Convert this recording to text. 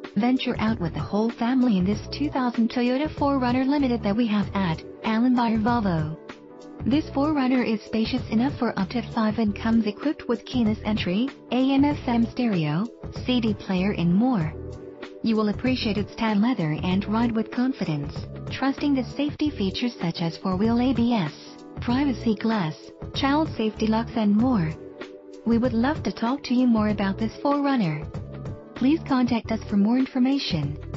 Venture out with the whole family in this 2000 Toyota 4Runner Limited that we have at Allenbyre Volvo. This 4Runner is spacious enough for up to 5 and comes equipped with keyless entry, AM/FM stereo, CD player and more. You will appreciate its tan leather and ride with confidence, trusting the safety features such as 4-wheel ABS, privacy glass, child safety locks and more. We would love to talk to you more about this 4Runner. Please contact us for more information.